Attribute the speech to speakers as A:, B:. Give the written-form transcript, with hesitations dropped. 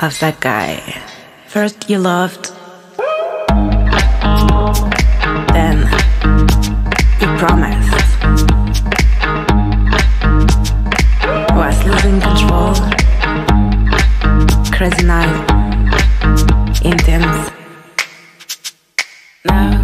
A: of that guy. First you loved, then you promised. Was losing control. Crazy night, intense. Now